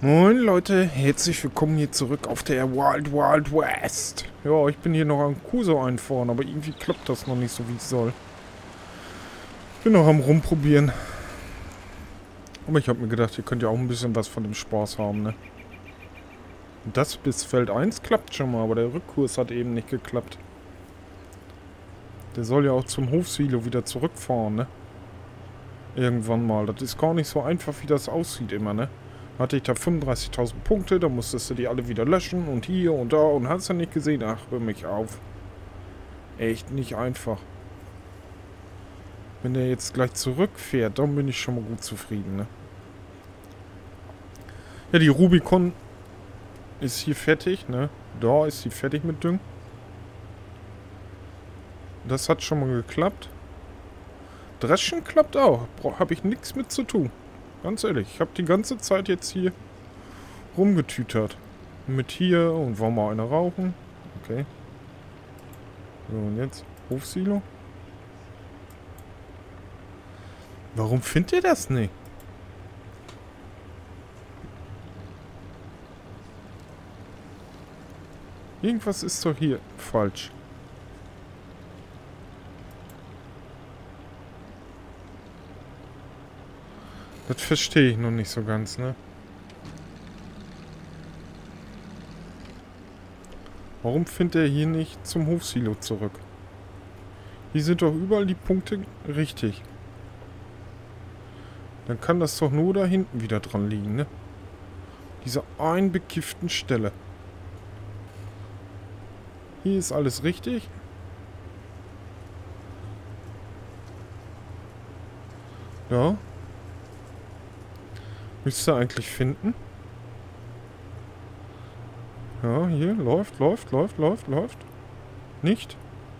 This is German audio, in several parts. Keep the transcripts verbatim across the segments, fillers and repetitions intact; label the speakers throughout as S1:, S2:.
S1: Moin Leute, herzlich willkommen hier zurück auf der Wild Wild West. Ja, ich bin hier noch am Kuso einfahren, aber irgendwie klappt das noch nicht so, wie es soll. Ich bin noch am Rumprobieren. Aber ich habe mir gedacht, ihr könnt ja auch ein bisschen was von dem Spaß haben, ne? Das bis Feld eins klappt schon mal, aber der Rückkurs hat eben nicht geklappt. Der soll ja auch zum Hofsilo wieder zurückfahren, ne? Irgendwann mal. Das ist gar nicht so einfach, wie das aussieht immer, ne? Hatte ich da fünfunddreißigtausend Punkte, da musstest du die alle wieder löschen und hier und da und hast du nicht gesehen? Ach, hör mich auf. Echt nicht einfach. Wenn der jetzt gleich zurückfährt, dann bin ich schon mal gut zufrieden, ne? Ja, die Rubicon ist hier fertig, ne? Da ist sie fertig mit Düngen. Das hat schon mal geklappt. Dreschen klappt auch. Habe ich nichts mit zu tun. Ganz ehrlich, ich habe die ganze Zeit jetzt hier rumgetütert. Mit hier und wollen wir eine rauchen. Okay. So, und jetzt Hofsilo. Warum findet ihr das nicht? Irgendwas ist doch hier falsch. Das verstehe ich noch nicht so ganz, ne? Warum findet er hier nicht zum Hofsilo zurück? Hier sind doch überall die Punkte richtig. Dann kann das doch nur da hinten wieder dran liegen, ne? Dieser einen bekifften Stelle. Hier ist alles richtig. Ja. Müsste eigentlich finden. Ja, hier läuft, läuft, läuft, läuft, läuft. Nicht?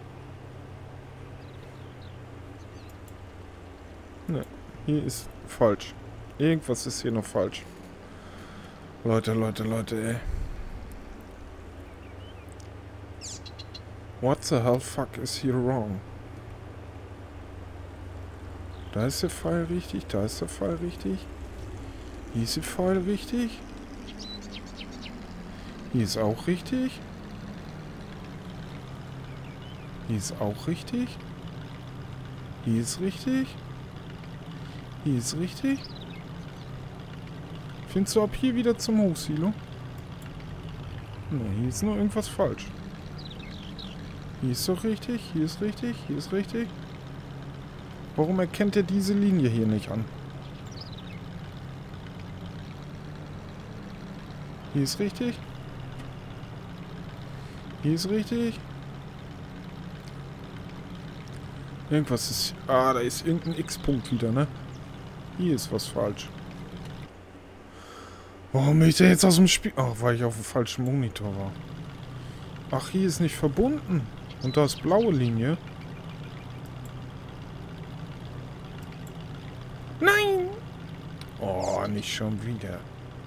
S1: Ne, hier ist falsch. Irgendwas ist hier noch falsch. Leute, Leute, Leute, ey. What the hell fuck is here wrong? Da ist der Pfeil richtig, da ist der Pfeil richtig. Hier ist der Pfeil richtig. Hier ist auch richtig. Hier ist auch richtig. Hier ist richtig. Hier ist richtig. Findest du ab hier wieder zum Hofsilo? Ne, hier ist nur irgendwas falsch. Hier ist doch richtig. Hier ist richtig. Hier ist richtig. Warum erkennt er diese Linie hier nicht an? Hier ist richtig. Hier ist richtig. Irgendwas ist... Ah, da ist irgendein X-Punkt wieder, ne? Hier ist was falsch. Warum bin ich denn jetzt aus dem Spiel... Ach, weil ich auf dem falschen Monitor war. Ach, hier ist nicht verbunden. Und da ist blaue Linie. Nein! Oh, nicht schon wieder.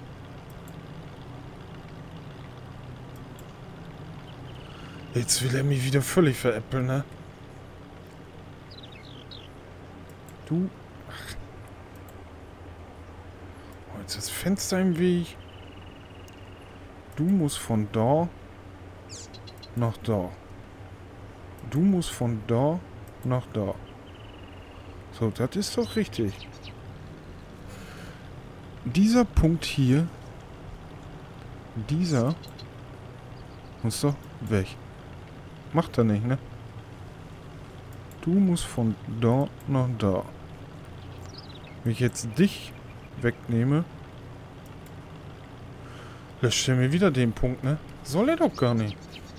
S1: Jetzt will er mich wieder völlig veräppeln, ne? Du... Ach. Oh, jetzt ist das Fenster im Weg. Du musst von da nach da. Du musst von da nach da. So, das ist doch richtig. Dieser Punkt hier, dieser muss doch weg. Macht er nicht, ne? Du musst von da nach da. Wenn ich jetzt dich wegnehme, löscht er mir wieder den Punkt, ne? Soll er doch gar nicht.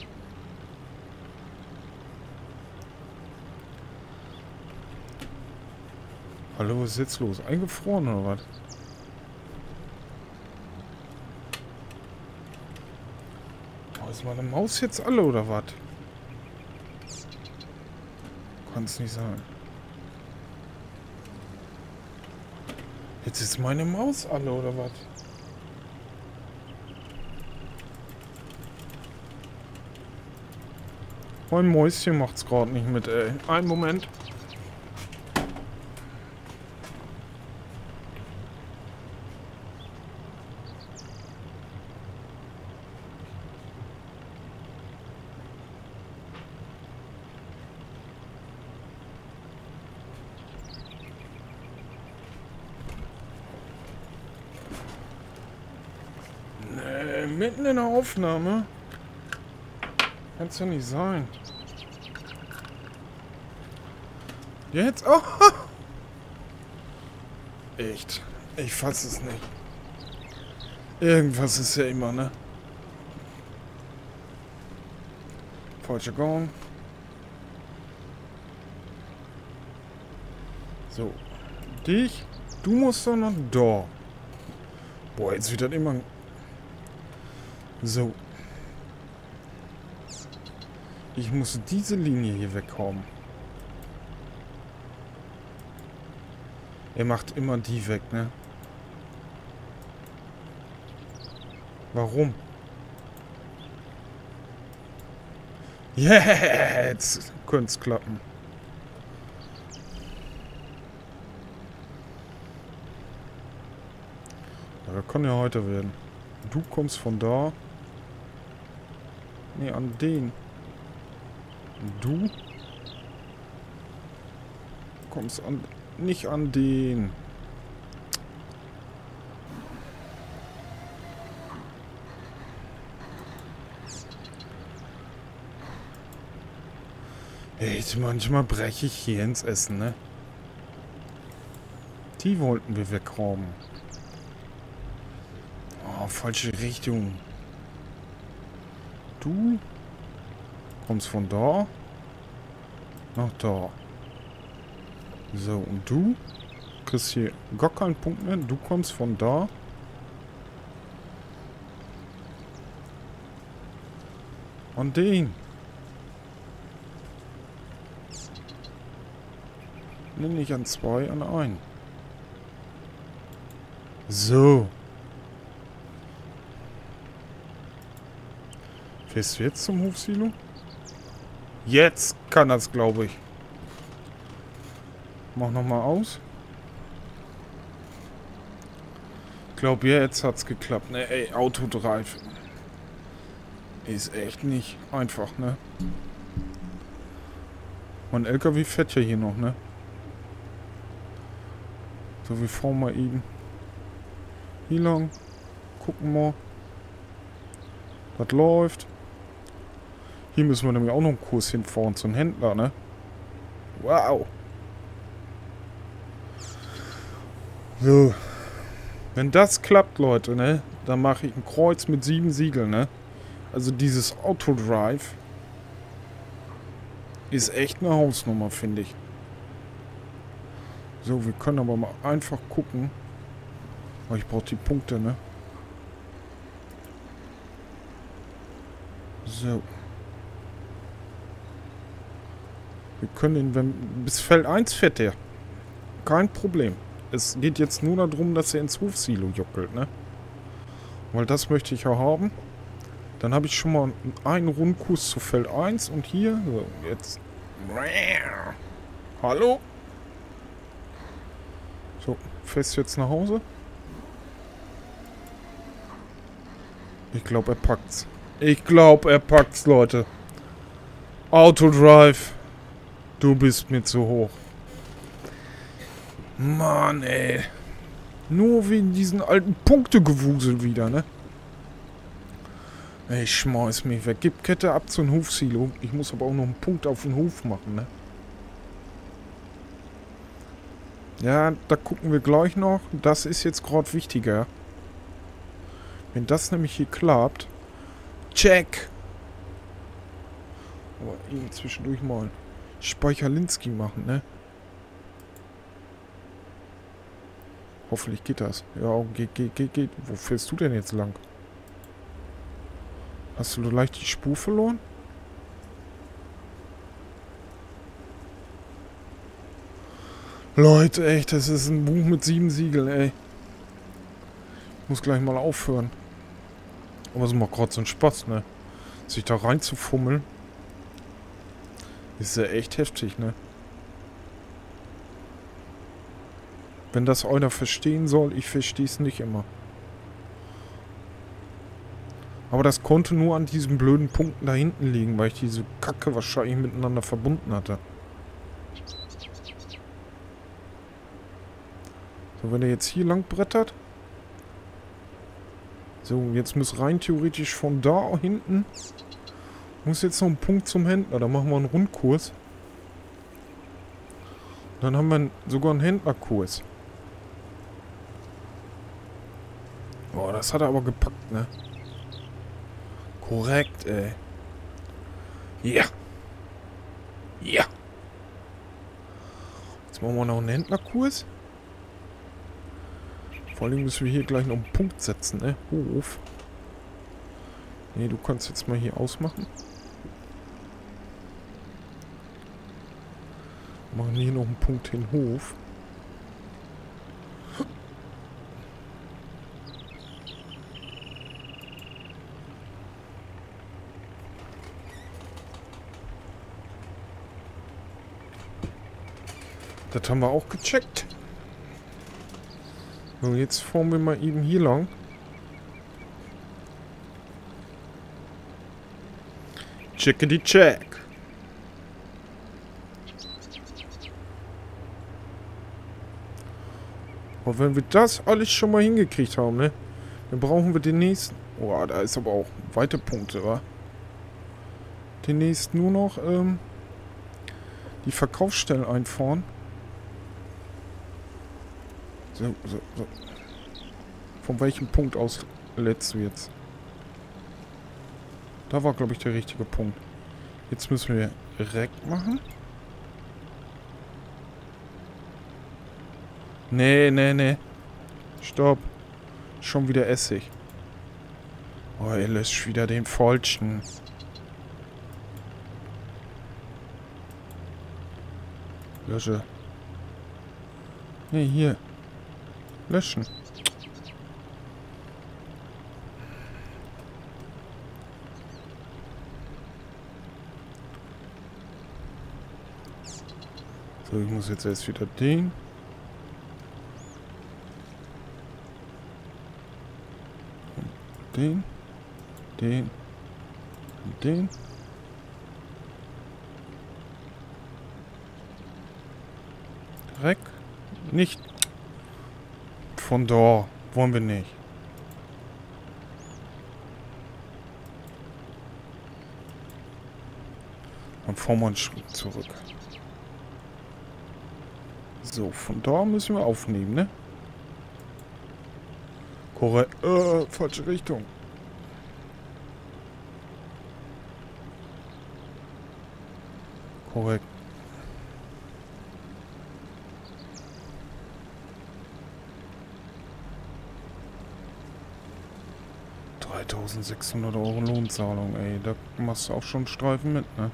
S1: Hallo, was ist jetzt los? Eingefroren oder was? Oh, ist meine Maus jetzt alle oder was? Kann es nicht sein. Jetzt ist meine Maus alle oder was? Mein Mäuschen macht's gerade nicht mit, ey. Einen Moment. Nee, mitten in der Aufnahme? Kann's ja nicht sein. Jetzt? Oh! Echt. Ich fass es nicht. Irgendwas ist ja immer, ne? Falscher Gang. So. Dich? Du musst doch noch da. Boah, jetzt wird das immer... So. Ich muss diese Linie hier weghauen. Er macht immer die weg, ne? Warum? Jetzt könnte es klappen. Ja, das kann ja heute werden. Du kommst von da. Ne, an den. Und du kommst an... Nicht an den. Echt, manchmal breche ich hier ins Essen, ne? Die wollten wir wegräumen. Oh, falsche Richtung. Du kommst von da nach da. So, und du kriegst hier gar keinen Punkt mehr. Du kommst von da. An den. Ne, nicht an zwei, an ein. So. Fährst du jetzt zum Hofsilo? Jetzt kann das, glaube ich. Mach nochmal aus. Ich glaube, ja, jetzt hat's geklappt. Ne, ey, Autodrive. Ist echt nicht einfach, ne? Mein L K W fährt ja hier noch, ne? So, wir fahren mal eben hier lang. Gucken mal. Das läuft. Hier müssen wir nämlich auch noch einen Kurs hinfahren zum Händler, ne? Wow. So. Wenn das klappt, Leute, ne? Dann mache ich ein Kreuz mit sieben Siegeln, ne? Also dieses Autodrive ist echt eine Hausnummer, finde ich. So, wir können aber mal einfach gucken. Oh, ich brauche die Punkte, ne? So. Wir können ihn, wenn bis Feld eins fährt der. Kein Problem. Es geht jetzt nur darum, dass er ins Hofsilo juckelt, ne? Weil das möchte ich ja haben. Dann habe ich schon mal einen Rundkurs zu Feld eins und hier. So, jetzt. Hallo? So, fährst du jetzt nach Hause? Ich glaube, er packt's. Ich glaube, er packt's, Leute. Autodrive. Du bist mir zu hoch. Mann, ey. Nur wegen diesen alten Punktegewusel wieder, ne? Ich schmeiß mich weg. Gib Kette ab zum Hofsilo. Ich muss aber auch noch einen Punkt auf den Hof machen, ne? Ja, da gucken wir gleich noch. Das ist jetzt gerade wichtiger. Wenn das nämlich hier klappt. Check! Aber eben zwischendurch mal Speicherlinski machen, ne? Hoffentlich geht das. Ja, geht, geht, geht, geht. Wo fährst du denn jetzt lang? Hast du leicht die Spur verloren? Leute, echt, das ist ein Buch mit sieben Siegeln, ey. Ich muss gleich mal aufhören. Aber es macht gerade so einen Spaß, ne? Sich da reinzufummeln. Ist ja echt heftig, ne? Wenn das einer verstehen soll, ich verstehe es nicht immer. Aber das konnte nur an diesen blöden Punkten da hinten liegen, weil ich diese Kacke wahrscheinlich miteinander verbunden hatte. So, wenn er jetzt hier lang brettert. So, jetzt muss rein theoretisch von da hinten... Muss jetzt noch ein Punkt zum Händler. Da machen wir einen Rundkurs. Dann haben wir sogar einen Händlerkurs. Boah, das hat er aber gepackt, ne? Korrekt, ey. Ja. Ja. Jetzt machen wir noch einen Händlerkurs. Vor allem müssen wir hier gleich noch einen Punkt setzen, ne? Hof. Ne, du kannst jetzt mal hier ausmachen. Machen hier noch einen Punkt hin, Hof. Das haben wir auch gecheckt. So, jetzt fahren wir mal eben hier lang. Checkity check. Aber wenn wir das alles schon mal hingekriegt haben, ne? Dann brauchen wir den nächsten. Oh, da ist aber auch weite Punkte, wa? Demnächst nur noch ähm, die Verkaufsstellen einfahren. So, so, so. Von welchem Punkt aus lädst du jetzt? Da war, glaube ich, der richtige Punkt. Jetzt müssen wir Rec machen. Nee, nee, nee. Stopp. Schon wieder Essig. Oh, er löscht wieder den falschen. Lösche. Nee, hier. Löschen. So, ich muss jetzt erst wieder den. Und den. Den. Und den. Dreck. Nicht. Von da. Wollen wir nicht. Dann fahren wir einen Schritt zurück. So, von da müssen wir aufnehmen, ne? Korrekt. Äh, falsche Richtung. Korrekt. dreitausendsechshundert Euro Lohnzahlung, ey. Da machst du auch schon Streifen mit, ne?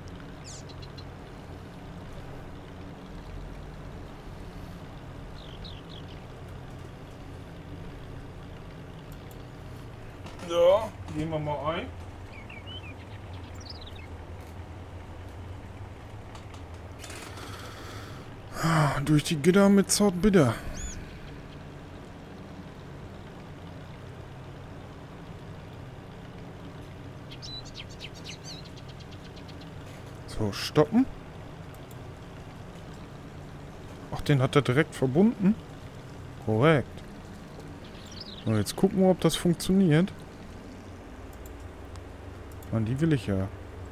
S1: Ja, gehen wir mal ein. Ah, durch die Gitter mit Zart bitter. So, stoppen. Ach, den hat er direkt verbunden. Korrekt. So, jetzt gucken wir, ob das funktioniert. Mann, die will ich ja.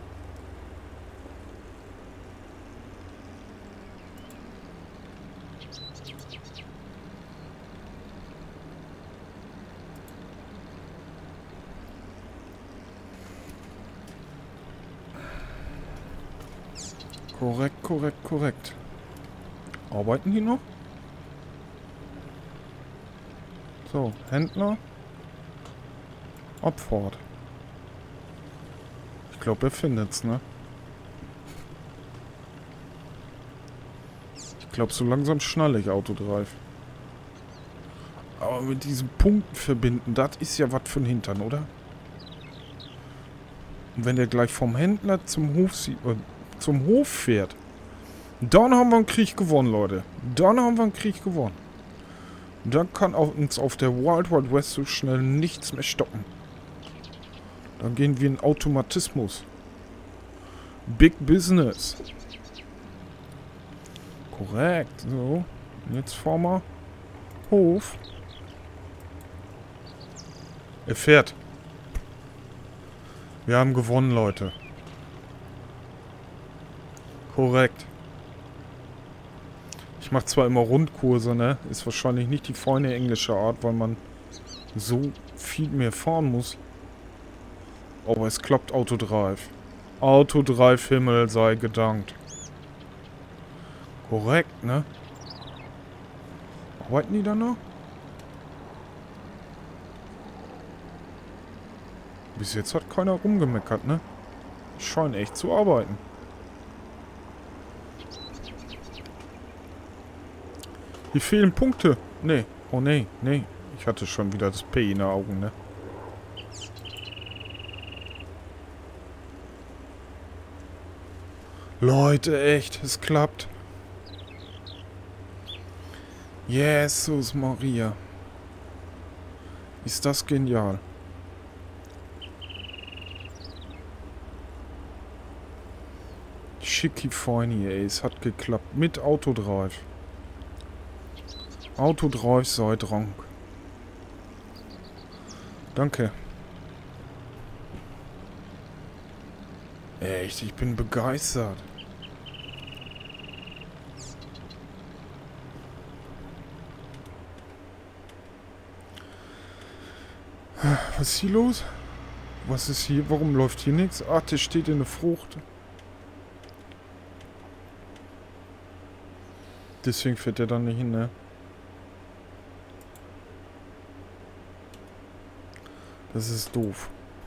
S1: Korrekt, korrekt, korrekt. Arbeiten die noch? So, Händler. Abfahrt. Ich glaube, er findet's, ne? Ich glaube, so langsam schnalle ich Autodrive. Aber mit diesen Punkten verbinden, das ist ja was für ein Hintern, oder? Und wenn der gleich vom Händler zum Hof, äh, zum Hof fährt, dann haben wir einen Krieg gewonnen, Leute. Dann haben wir einen Krieg gewonnen. Dann kann auch uns auf der Wild Wild West so schnell nichts mehr stoppen. Dann gehen wir in Automatismus. Big Business. Korrekt. So. Jetzt fahren wir Hof. Er fährt. Wir haben gewonnen, Leute. Korrekt. Ich mache zwar immer Rundkurse, ne? Ist wahrscheinlich nicht die feine englische Art, weil man so viel mehr fahren muss. Aber es klappt Autodrive. Autodrive, Himmel sei gedankt. Korrekt, ne? Arbeiten die da noch? Bis jetzt hat keiner rumgemeckert, ne? Scheinen echt zu arbeiten. Hier fehlen Punkte. Nee. Oh nee, nee. Ich hatte schon wieder das P in den Augen, ne? Leute, echt, es klappt. Jesus Maria. Ist das genial. Schicki feini, ey. Es hat geklappt. Mit Autodrive. Autodrive sei Dank. Danke. Echt, ich bin begeistert. Was ist hier los? Was ist hier? Warum läuft hier nichts? Ach, der steht in der Frucht. Deswegen fährt er dann nicht hin, ne? Das ist doof.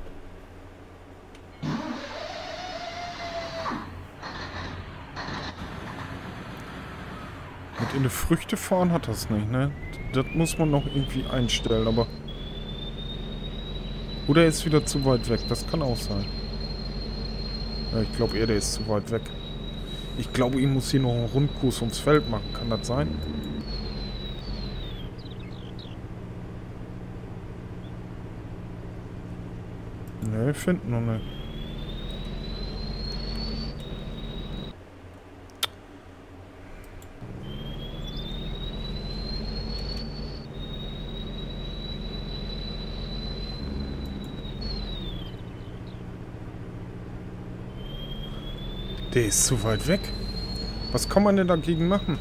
S1: Mit in die Früchte fahren hat das nicht, ne? Das muss man noch irgendwie einstellen, aber... Oder er ist wieder zu weit weg, das kann auch sein. Ja, ich glaube eher, der ist zu weit weg. Ich glaube, ich muss hier noch einen Rundkurs ums Feld machen. Kann das sein? Ne, finden noch nicht. Der ist zu weit weg. Was kann man denn dagegen machen?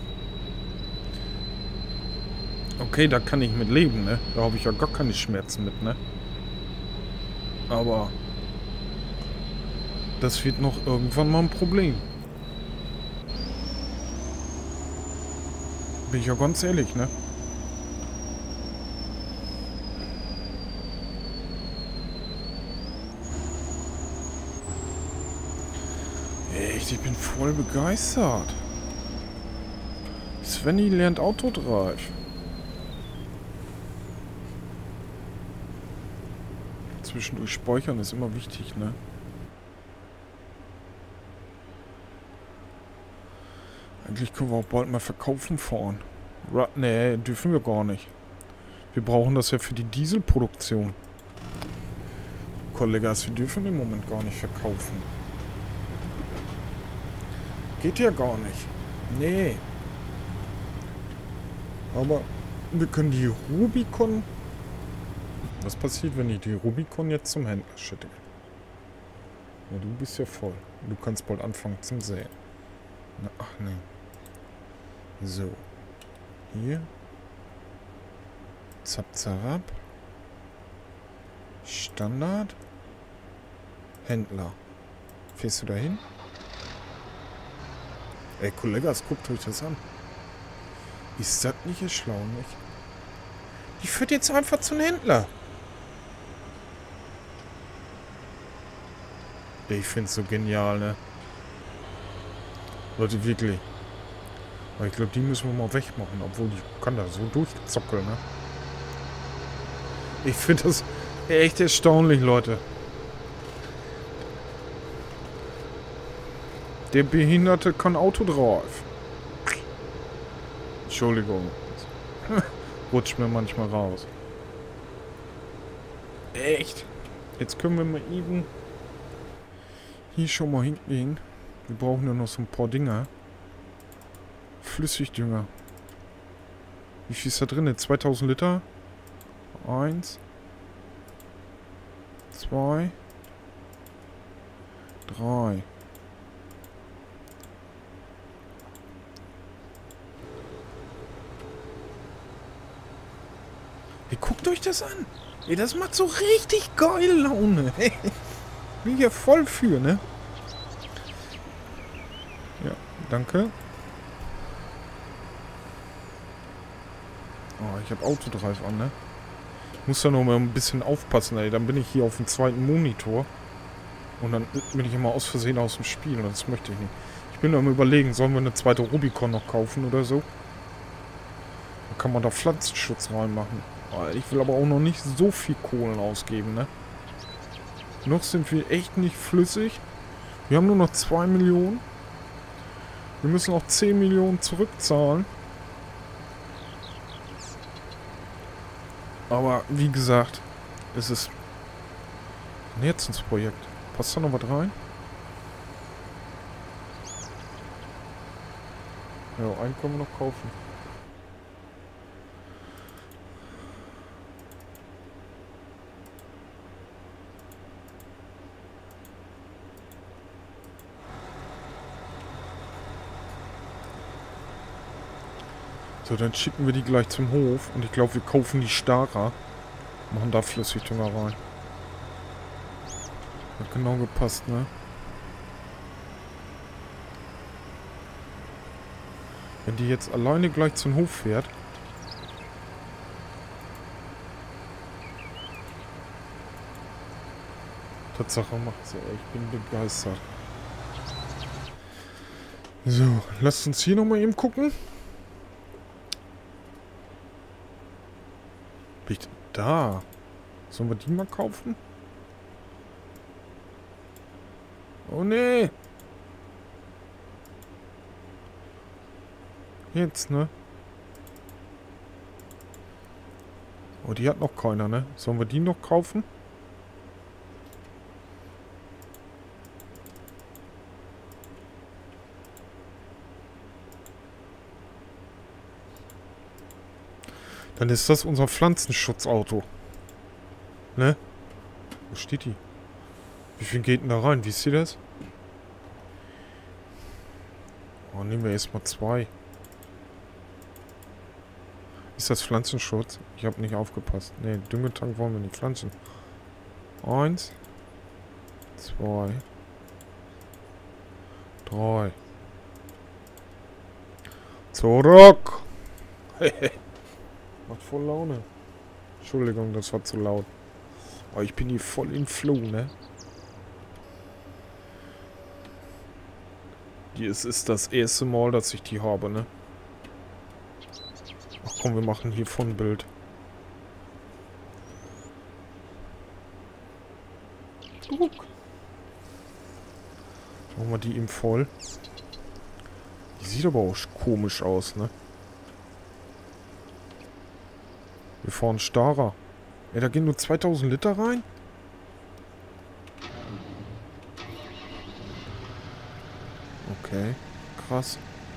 S1: Okay, da kann ich mit leben, ne? Da habe ich ja gar keine Schmerzen mit, ne? Aber das wird noch irgendwann mal ein Problem. Bin ich ja ganz ehrlich, ne? Echt, ich bin voll begeistert. Svenny lernt Autodrive. Zwischendurch speichern ist immer wichtig, ne? Eigentlich können wir auch bald mal verkaufen fahren. Ra nee, dürfen wir gar nicht. Wir brauchen das ja für die Dieselproduktion. Kollegas, wir dürfen im Moment gar nicht verkaufen. Geht ja gar nicht. Nee. Aber wir können die Rubicon... Was passiert, wenn ich die Rubicon jetzt zum Händler schicke? Ja, du bist ja voll. Du kannst bald anfangen zum Säen. Na, ach nee. So. Hier. Zap, zarab. Standard. Händler. Fährst du dahin? Ey, Kollegas, guckt euch das an. Ist das nicht erstaunlich? Die führt jetzt einfach zum Händler. Ich find's so genial, ne? Leute, wirklich. Aber ich glaube, die müssen wir mal wegmachen, obwohl die kann da so durchzockeln, ne? Ich finde das echt erstaunlich, Leute. Der Behinderte kann Autodrive. Entschuldigung. Rutscht mir manchmal raus. Echt? Jetzt können wir mal eben hier schon mal hingehen. Wir brauchen ja noch so ein paar Dinger. Flüssigdünger. Wie viel ist da drin? zweitausend Liter? Eins. Zwei. Drei. Hey, guckt euch das an. Ey, das macht so richtig geil Laune. Bin hier voll für, ne? Ja, danke. Oh, ich habe Autodrive an, ne? Ich muss da noch mal ein bisschen aufpassen, ey. Dann bin ich hier auf dem zweiten Monitor. Und dann bin ich immer aus Versehen aus dem Spiel. Und das möchte ich nicht. Ich bin am Überlegen, sollen wir eine zweite Rubicon noch kaufen oder so? Dann kann man da Pflanzenschutz reinmachen. Ich will aber auch noch nicht so viel Kohlen ausgeben, ne? Noch sind wir echt nicht flüssig. Wir haben nur noch zwei Millionen. Wir müssen auch zehn Millionen zurückzahlen. Aber wie gesagt, es ist ein Herzensprojekt. Passt da noch was rein? Ja, einen können wir noch kaufen. So, dann schicken wir die gleich zum Hof. Und ich glaube, wir kaufen die Stara. Machen da Flüssigdünger rein. Hat genau gepasst, ne? Wenn die jetzt alleine gleich zum Hof fährt. Tatsache macht sie, ey. Ich bin begeistert. So, lasst uns hier nochmal eben gucken. Bin ich denn da? Sollen wir die mal kaufen? Oh nee. Jetzt, ne? Oh, die hat noch keiner, ne? Sollen wir die noch kaufen? Dann ist das unser Pflanzenschutzauto. Ne? Wo steht die? Wie viel geht denn da rein? Wie ist das? Oh, nehmen wir erstmal zwei. Ist das Pflanzenschutz? Ich habe nicht aufgepasst. Ne, Düngetank wollen wir nicht pflanzen. Eins. Zwei. Drei. Zurück! Macht voll Laune. Entschuldigung, das war zu laut. Aber ich bin hier voll in Flow, ne? Es ist das erste Mal, dass ich die habe, ne? Ach komm, wir machen hier von Bild. Guck. Machen wir die eben voll. Die sieht aber auch komisch aus, ne? Wir fahren Stara. Ey, da gehen nur zweitausend Liter rein? Okay, krass.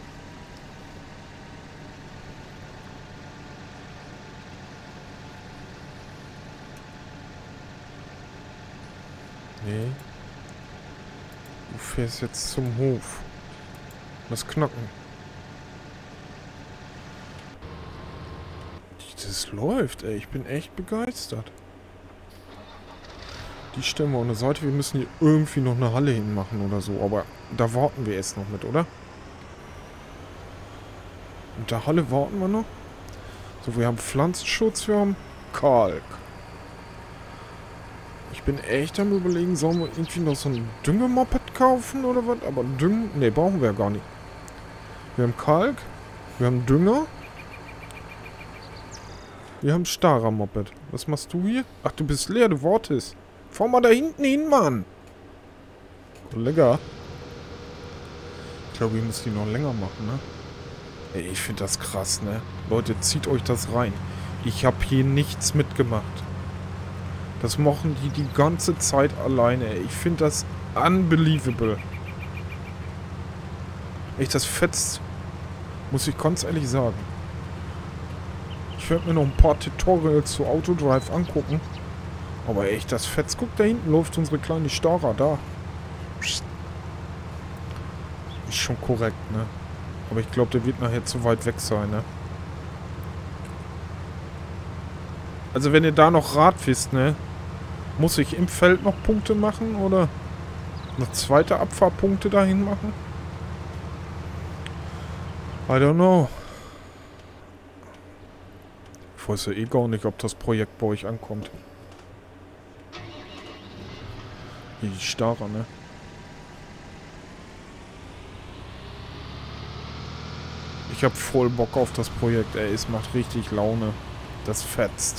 S1: Nee. Du fährst jetzt zum Hof. Das Knacken. Das läuft, ey. Ich bin echt begeistert. Die stellen wir an der Seite. Wir müssen hier irgendwie noch eine Halle hinmachen oder so. Aber da warten wir erst noch mit, oder? Mit der Halle warten wir noch. So, wir haben Pflanzenschutz, wir haben Kalk. Ich bin echt am Überlegen, sollen wir irgendwie noch so ein Düngemoped kaufen oder was? Aber Düngen... Ne, brauchen wir ja gar nicht. Wir haben Kalk. Wir haben Dünger. Wir haben Stara-Moped. Was machst du hier? Ach, du bist leer, du wartest. Fahr mal da hinten hin, Mann. Lecker. Ich glaube, ich muss die noch länger machen, ne? Ey, ich finde das krass, ne? Leute, zieht euch das rein. Ich habe hier nichts mitgemacht. Das machen die die ganze Zeit alleine, ey. Ich finde das unbelievable. Echt, das fetzt. Muss ich ganz ehrlich sagen. Ich werde mir noch ein paar Tutorials zu Autodrive angucken. Aber echt, das Fetz. Guck, da hinten läuft unsere kleine Stara. Da. Psst. Ist schon korrekt, ne? Aber ich glaube, der wird nachher zu weit weg sein, ne? Also wenn ihr da noch Rad wisst, ne? Muss ich im Feld noch Punkte machen oder noch zweite Abfahrpunkte dahin machen? I don't know. Ich weiß ja eh gar nicht, ob das Projekt bei euch ankommt. Hier die Stara, ne? Ich hab voll Bock auf das Projekt, ey. Es macht richtig Laune. Das fetzt.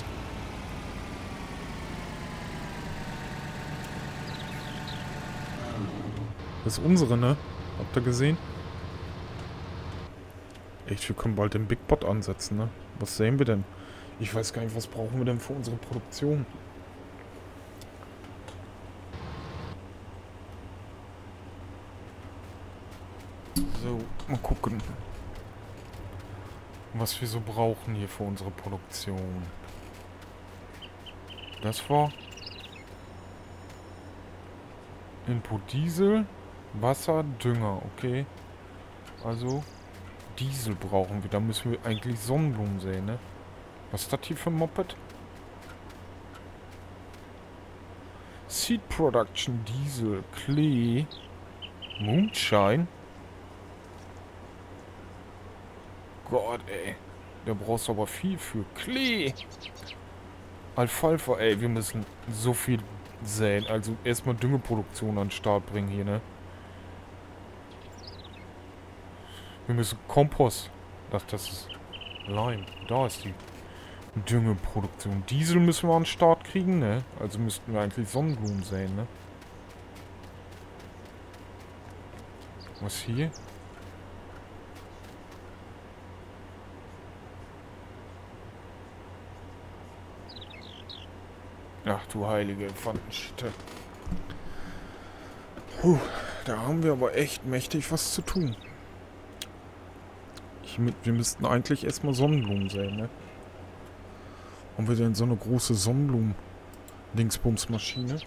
S1: Das ist unsere, ne? Habt ihr gesehen? Echt, wir können bald den Big Bot ansetzen, ne? Was sehen wir denn? Ich weiß gar nicht, was brauchen wir denn für unsere Produktion? So, mal gucken. Was wir so brauchen hier für unsere Produktion. Das war Input Diesel, Wasser, Dünger, okay. Also Diesel brauchen wir. Da müssen wir eigentlich Sonnenblumen sehen, ne? Was ist das hier für ein Moped? Seed Production, Diesel, Klee, Moonshine. Gott, ey. Da brauchst du aber viel für. Klee. Alfalfa, ey. Wir müssen so viel säen. Also erstmal Düngeproduktion an den Start bringen hier, ne? Wir müssen Kompost. Das, das ist Lime. Da ist die Düngeproduktion. Diesel müssen wir an den Start kriegen, ne? Also müssten wir eigentlich Sonnenblumen säen, ne? Was hier? Ach du heilige Pfannenschitte. Puh, da haben wir aber echt mächtig was zu tun. Ich, wir müssten eigentlich erstmal Sonnenblumen säen, ne? Haben wir denn so eine große Sonnenblumen-Dingsbums-Maschine?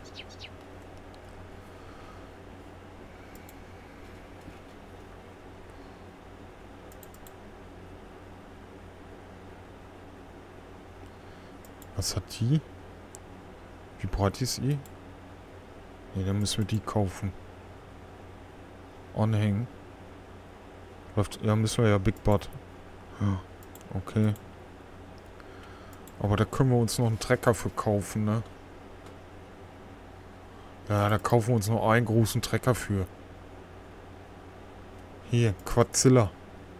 S1: Was hat die? Wie breit ist die? Ne, dann müssen wir die kaufen. Anhängen. Läuft, ja, müssen wir ja Big Bot. Ja, okay. Aber da können wir uns noch einen Trecker für kaufen, ne? Ja, da kaufen wir uns noch einen großen Trecker für. Hier, Quadzilla.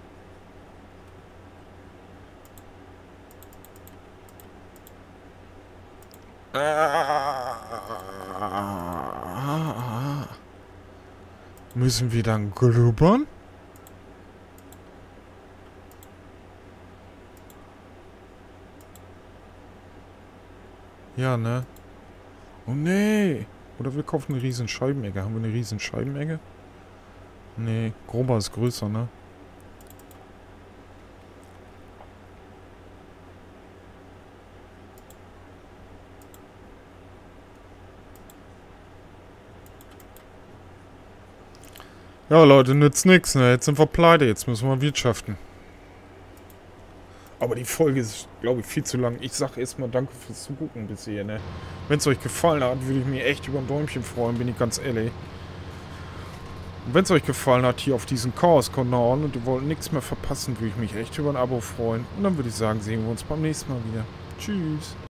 S1: Müssen wir dann grübern? Ja, ne? Oh nee! Oder wir kaufen eine riesen Scheibenegge. Haben wir eine riesen Scheibenegge? Nee, Grober ist größer, ne? Ja, Leute, nützt nix, ne? Jetzt sind wir pleite, jetzt müssen wir wirtschaften. Aber die Folge ist, glaube ich, viel zu lang. Ich sage erstmal danke fürs Zugucken bis hier, ne? Wenn es euch gefallen hat, würde ich mich echt über ein Däumchen freuen, bin ich ganz ehrlich. Und wenn es euch gefallen hat, hier auf diesem Chaos-Kanal und ihr wollt nichts mehr verpassen, würde ich mich echt über ein Abo freuen. Und dann würde ich sagen, sehen wir uns beim nächsten Mal wieder. Tschüss.